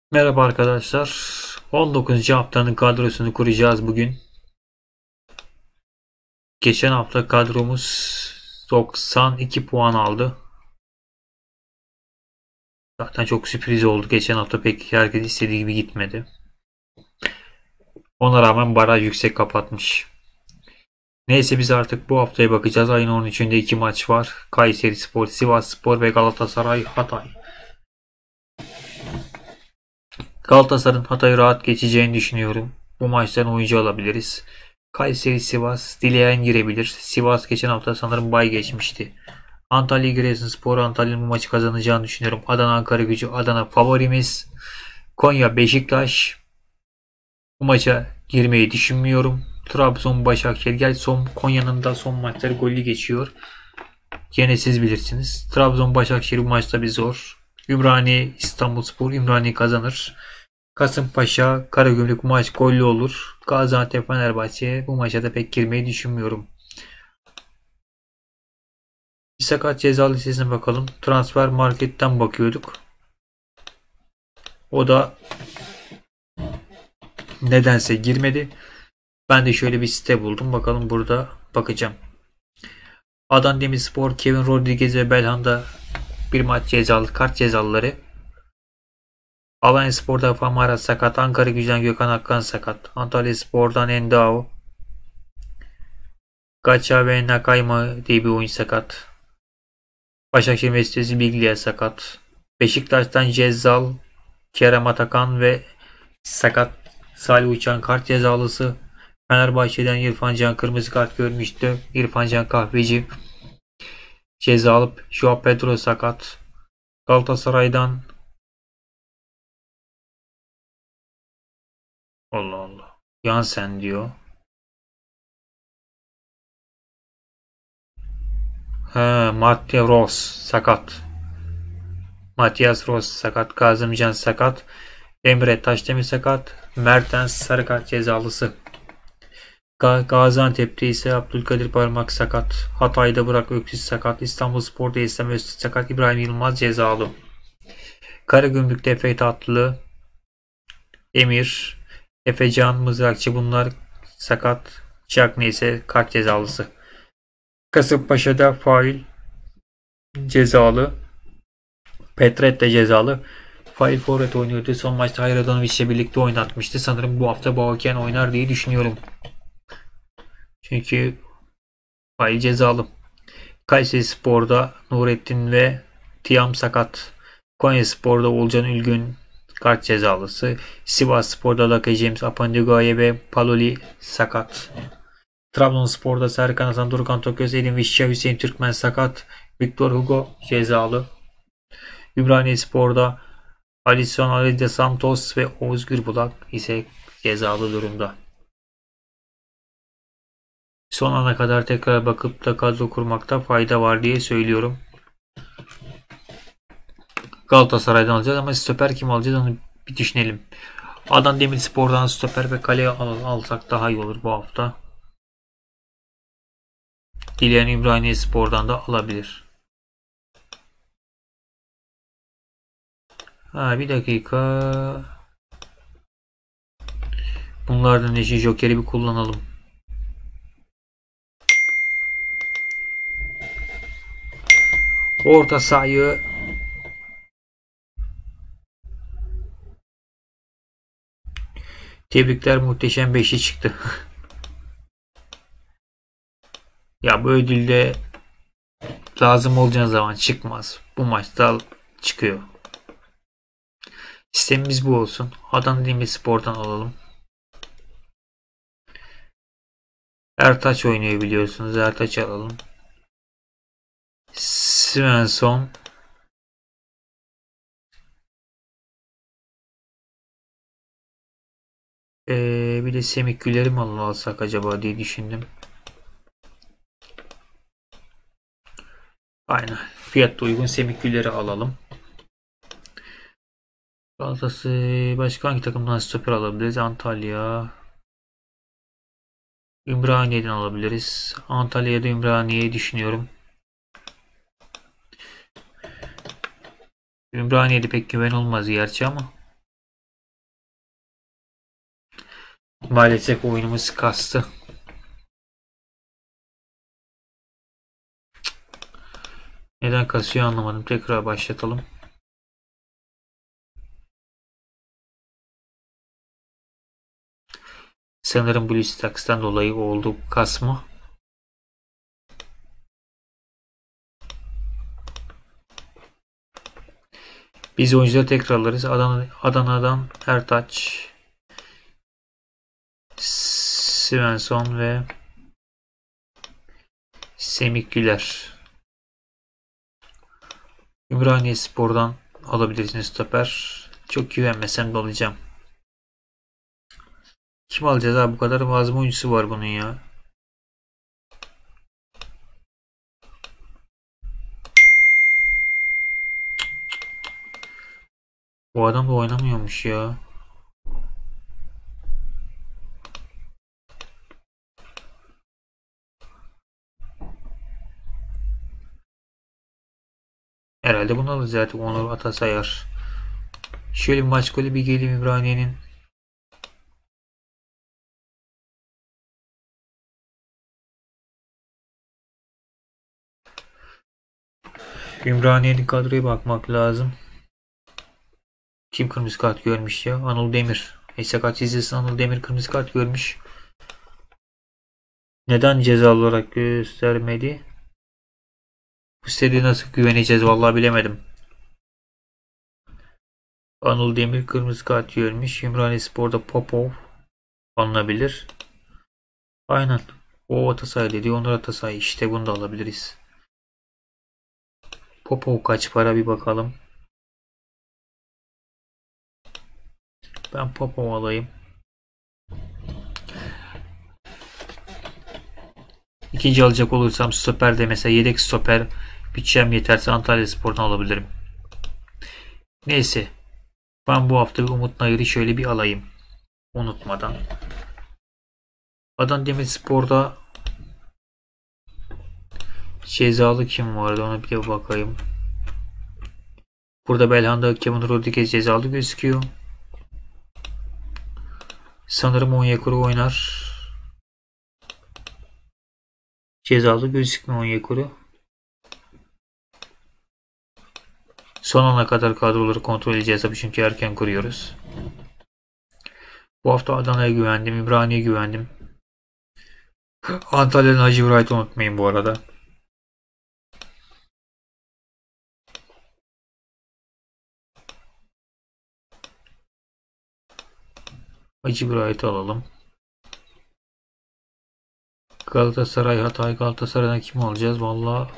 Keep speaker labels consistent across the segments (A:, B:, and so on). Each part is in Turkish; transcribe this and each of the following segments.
A: Merhaba arkadaşlar. 19. haftanın kadrosunu kuracağız bugün. Geçen hafta kadromuz 92 puan aldı. Zaten çok sürpriz oldu. Geçen hafta pek herkes istediği gibi gitmedi. Ona rağmen baraj yüksek kapatmış. Neyse biz artık bu haftaya bakacağız. Ayın 13'ünde 2 maç var. Kayserispor, Sivasspor ve Galatasaray Hatay. Galatasaray'ın Hatay'ı rahat geçeceğini düşünüyorum. Bu maçtan oyuncu alabiliriz. Kayseri Sivas dileyen girebilir. Sivas geçen hafta sanırım bay geçmişti. Antalya Giresunspor Antalya'nın bu maçı kazanacağını düşünüyorum. Adana Ankaragücü Adana favorimiz. Konya Beşiktaş bu maça girmeyi düşünmüyorum. Trabzon Başakşehir gel Konya'nın da son maçları gollü geçiyor. Yine siz bilirsiniz. Trabzon Başakşehir bu maçta bir zor. Ümraniye İstanbulspor Ümraniye kazanır. Kasımpaşa Karagümrük maç gollü olur. Gaziantep Fenerbahçe bu maça da pek girmeyi düşünmüyorum. Bir sakat ceza listesine bakalım. Transfer marketten bakıyorduk. O da nedense girmedi. Ben de şöyle bir site buldum. Bakalım burada bakacağım. Adana Demirspor, Kevin Rodriguez ve Belhanda bir maç cezalı, kart cezalıları. Alanyaspor'da Famara sakat. Ankara Gücü'den Gökhan Akkan sakat. Antalyaspor'dan Endao. Gacha ve Nakayma diye bir oyuncu sakat. Başakşehir Belediyesi Biglia sakat. Beşiktaş'tan Cezzal, Kerem Atakan ve sakat Salih Uçan kart cezalısı. Fenerbahçe'den İrfan Can kırmızı kart görmüştü. İrfan Can Kahveci ceza alıp Joao Pedro sakat. Galatasaray'dan Allah Allah. Yansen diyor. He, Mattia Ross sakat. Matias Ross sakat. Kazımcan sakat. Emre Taşdemir sakat. Mertens sarı kart cezalısı. Gaziantep'te ise Abdülkadir Parmak sakat. Hatay'da Burak Öksüz sakat. İstanbulspor'da ise Mesut sakat. İbrahim Yılmaz cezalı. Karagümrük'te Efe Tatlı, Emir, Efecan Mızrakçı bunlar sakat. Çakne ise kart cezalısı. Kasımpaşa'da fail cezalı. Petret de cezalı. Fail forvet oynuyordu. Son maçta Hayradonovic'le birlikte oynatmıştı. Sanırım bu hafta Boğaken oynar diye düşünüyorum. Çünkü fail cezalı. Kayserispor'da Nurettin ve Tiam sakat. Konyaspor'da Olcan Ülgün kart cezalısı. Sivasspor'da Laka James Apandigoye ve Paloli sakat. Trabzonspor'da Serkan Hasan Durkan Toköz Edin Vişça Hüseyin Türkmen sakat. Victor Hugo cezalı. Ümraniyespor'da Alisson Ali de Santos ve Oğuz Gürbulak ise cezalı durumda. Son ana kadar tekrar bakıp da kadro kurmakta fayda var diye söylüyorum. Galatasaray'dan alacağız ama stoper kim alacağız onu bir düşünelim. Adana Demirspor'dan stoper ve kaleye alsak daha iyi olur bu hafta. Dileyen Ümraniyespor'dan da alabilir. Ha, bir dakika. Bunlardan eşi Joker'i bir kullanalım. Orta sahayı tebrikler muhteşem 5'i çıktı. Ya bu ödülde lazım olacağı zaman çıkmaz. Bu maçta çıkıyor. Sistemimiz bu olsun. Adana Demirspor'dan alalım. Ertaç oynuyor biliyorsunuz. Ertaç alalım. Svensson. Bir de Semih Güler'i mi alsak acaba diye düşündüm. Aynen. Fiyatla uygun Semih Güler'i alalım. Galatasaray başka hangi takımdan stoper alabiliriz? Antalya. Ümraniye'den alabiliriz. Antalya'da Ümraniye'yi düşünüyorum. Ümraniye'de pek güven olmaz gerçi ama. Maalesef oyunumuz kastı. Neden kasıyor anlamadım. Tekrar başlatalım. Sanırım BlueStacks'tan dolayı oldu kasma. Biz oyuncuları tekrarlarız. Adana'dan Ertaç, Svensson ve Semih Güler. Ümraniyespor'dan alabilirsiniz stoper. Çok güvenmesem de alacağım. Kim alacağız abi? Bu kadar malzeme oyuncusu var bunun ya. Bu adam da oynamıyormuş ya. Herhalde bunu alacağız zaten. Onur Atasayar. Şöyle bir maç golü bir geleyim İbraniye'nin. Ümraniye'nin kadroya bakmak lazım. Kim kırmızı kart görmüş ya? Anıl Demir. Sakat izlesin, Anıl Demir kırmızı kart görmüş. Neden ceza olarak göstermedi? Bu seriye nasıl güveneceğiz vallahi bilemedim. Anıl Demir kırmızı kart görmüş. Ümraniyespor'da Popov alınabilir. Aynen. O Atasay dedi. Onur Atasay. İşte bunu da alabiliriz. Popov kaç para bir bakalım. Ben Popov alayım. İkinci alacak olursam stoper de mesela yedek stoper bütçem yeterse Antalyaspor'dan alabilirim. Neyse. Ben bu hafta bir Umut Nayır'ı şöyle bir alayım. Unutmadan. Adana Demirspor'da cezalı kim vardı ona bir de bakayım. Burada Belhanda Kevin Rodriguez cezalı gözüküyor. Sanırım Onyekuru oynar. Cezalı gözükmüyor Onyekuru. Son ana kadar kadroları kontrol edeceğiz tabii çünkü erken kuruyoruz. Bu hafta Adana'ya güvendim. İmraniye'ye güvendim. Antalya'nın Hacı Wright'ı unutmayın bu arada. Hacı Wright'ı alalım. Galatasaray, Hatay. Galatasaray'dan kim alacağız? Vallahi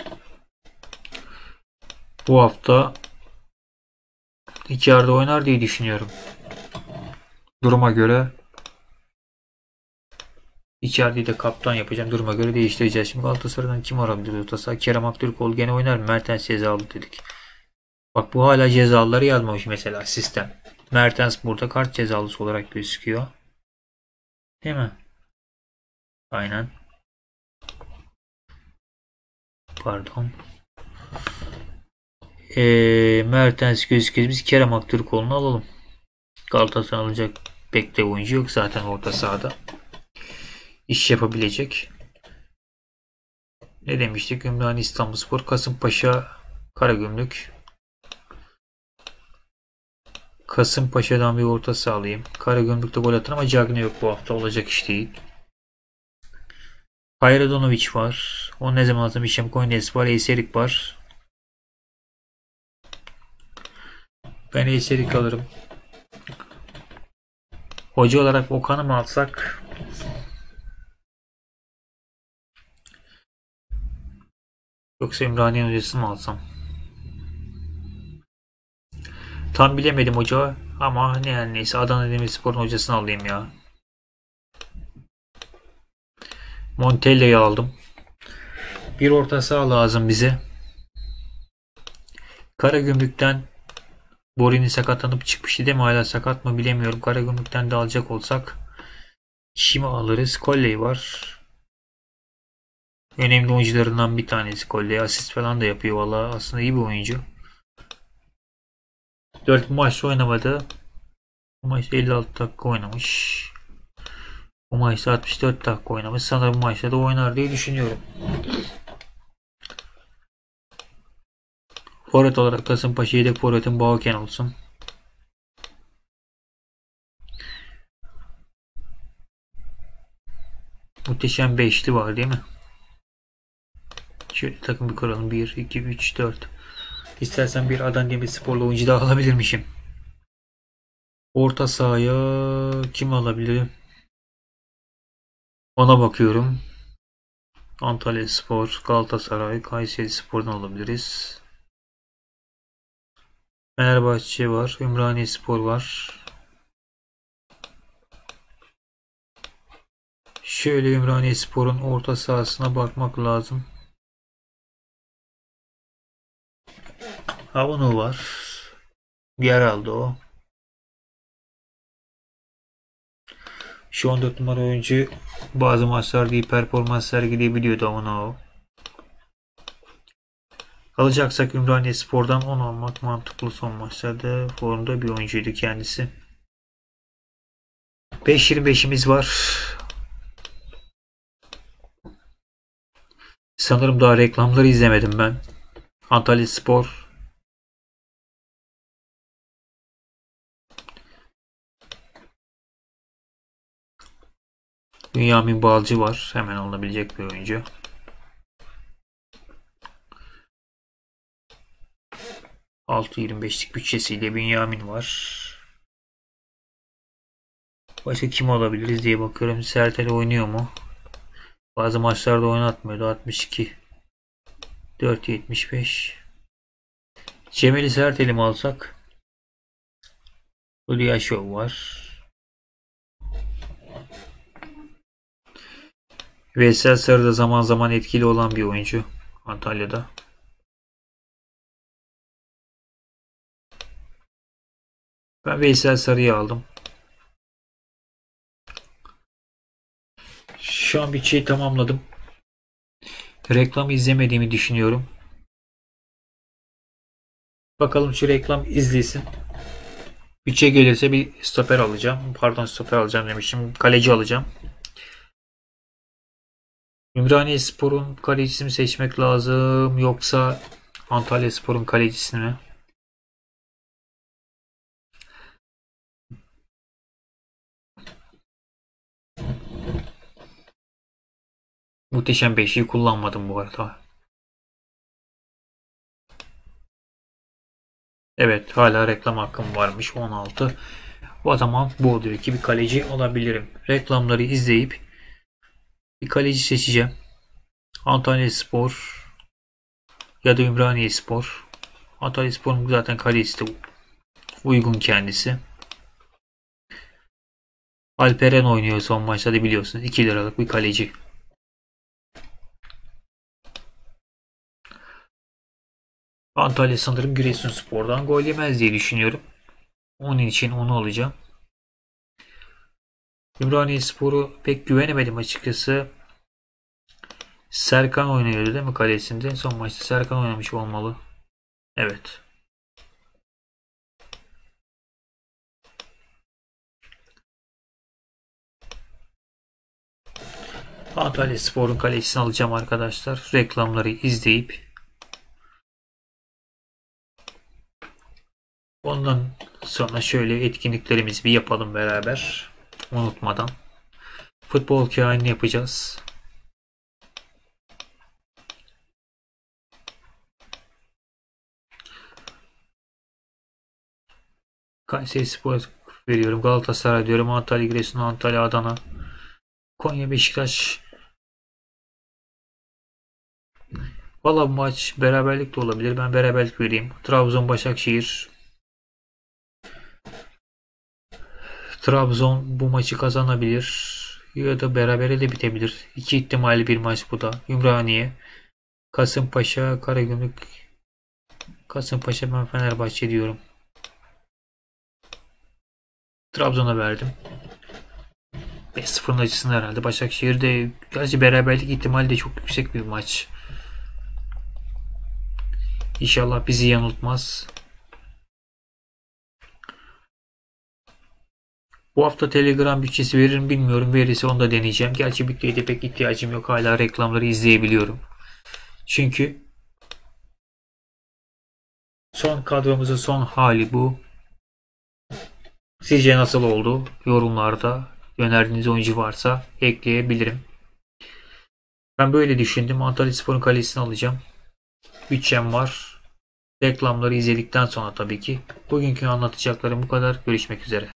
A: bu hafta içeride oynar diye düşünüyorum. Duruma göre içeriği de kaptan yapacağım. Duruma göre değiştireceğiz. Şimdi Galatasaray'dan kim arabilir? Galatasaray Kerem Aktürkoğlu gene oynar mı? Mertens cezalı dedik. Bak bu hala cezalıları yazmamış mesela sistem. Mertens burada kart cezalısı olarak gözüküyor. Değil mi? Aynen. Pardon. Mertens gözüküyor. Biz Kerem Aktürkoğlu'nu alalım. Galatasaray alacak pek de oyuncu yok zaten orta sahada. İş yapabilecek. Ne demiştik? Ümraniye İstanbulspor, Kasımpaşa, Karagümrük. Kasımpaşa'dan bir orta sağlayayım. Karagümrük'te gol atan ama Cagney yok bu hafta. Olacak iş değil. Hayradonovic var. O ne zaman lazım? İşem Koynes var. Eyserik var. Ben Eyserik alırım. Hoca olarak Okan'ı mı alsak? Yoksa Ümraniye hocasını mı alsam? Tam bilemedim hoca ama ne yani neyse Adana Demirspor'un hocasını alayım ya. Montella'yı aldım. Bir orta saha lazım bize. Karagümrük'ten Borini sakatlanıp çıkmıştı değil mi? Hala sakat mı bilemiyorum. Karagümrük'ten de alacak olsak kimi alırız? Kolley var. Önemli oyuncularından bir tanesi Kolley. Asist falan da yapıyor. Valla aslında iyi bir oyuncu. 4 maç oynamadı. Bu maç 56 dakika oynamış. Bu maçta 64 dakika oynamış. Sanırım bu maçta da oynar diye düşünüyorum. Forvet olarak Kasımpaşa yedek forvetin Bağoken olsun. Muhteşem beşli var değil mi? Şöyle takım bir kuralım. 1, 2, 3, 4. İstersen bir Adana Demirsporlu oyuncu daha alabilirmişim. Orta sahaya kim alabilirim? Ona bakıyorum. Antalyaspor, Galatasaray, Kayserispor'dan alabiliriz. Fenerbahçe var, Ümraniyespor var. Şöyle Ümraniyespor'un orta sahasına bakmak lazım. Havunu var. Yer aldı o. Şu 14 numara oyuncu bazı maçlarda iyi performans sergileyebiliyordu ama o. Alacaksak Ümraniyespor'dan 10 almak mantıklı, son maçlarda formda bir oyuncuydu kendisi. 5.25'imiz var. Sanırım daha reklamları izlemedim ben. Antalyaspor. Bünyamin Balcı var. Hemen alınabilecek bir oyuncu. ...6.25'lik bütçesiyle Bünyamin var. Başka kim alabiliriz diye bakıyorum. Sertel oynuyor mu? Bazı maçlarda oynatmıyordu. 62. 4.75. Cemeli Sertel'i mi alsak? Ulyashov var. Veysel Sarı da zaman zaman etkili olan bir oyuncu Antalya'da. Ben Veysel Sarı'yı aldım. Şu an bütçeyi tamamladım. Reklam izlemediğimi düşünüyorum. Bakalım şu reklam izlesin. Bütçe gelirse bir stoper alacağım. Pardon, stoper alacağım demişim. Kaleci alacağım. Ümraniyespor'un kalecisini seçmek lazım. Yoksa Antalyaspor'un kalecisini mi? Muhteşem 5'i kullanmadım bu arada. Evet, hala reklam hakkım varmış, 16. O zaman bu oluyor ki bir kaleci alabilirim. Reklamları izleyip bir kaleci seçeceğim. Antalyaspor ya da Ümraniyespor. Antalyaspor'un zaten kalecisi de uygun kendisi. Alperen oynuyor son maçta da, biliyorsunuz. 2 liralık bir kaleci. Antalya sanırım Giresunspor'dan gol yemez diye düşünüyorum. Onun için onu alacağım. Ümraniyespor'u pek güvenemedim açıkçası. Serkan oynuyordu değil mi kalesinde? Son maçta Serkan oynamış olmalı. Evet. Antalyaspor'un kalecisini alacağım arkadaşlar. Reklamları izleyip ondan sonra şöyle etkinliklerimizi bir yapalım beraber. Unutmadan. Futbol kainini yapacağız. Kayserispor veriyorum. Galatasaray diyorum. Antalya, Giresun, Antalya, Adana, Konya, Beşiktaş. Valla bu maç beraberlik de olabilir. Ben beraberlik vereyim. Trabzon, Başakşehir. Trabzon bu maçı kazanabilir. Ya da berabere de bitebilir. İki ihtimali bir maç bu da. Ümraniye, Kasımpaşa, Karagümrük. Kasımpaşa, ben Fenerbahçe diyorum. Trabzon'a verdim. 5-0'ın acısını herhalde. Başakşehir'de gerçi beraberlik ihtimali de çok yüksek bir maç. İnşallah bizi yanıltmaz. Bu hafta Telegram bütçesi verir mi bilmiyorum. Verirse onu da deneyeceğim. Gerçi bütçeye de pek ihtiyacım yok. Hala reklamları izleyebiliyorum. Çünkü son kadromuzun son hali bu. Sizce nasıl oldu? Yorumlarda önerdiğiniz oyuncu varsa ekleyebilirim. Ben böyle düşündüm. Antalyaspor'un kalesini alacağım. Bütçem var. Reklamları izledikten sonra tabii ki. Bugünkü anlatacaklarım bu kadar. Görüşmek üzere.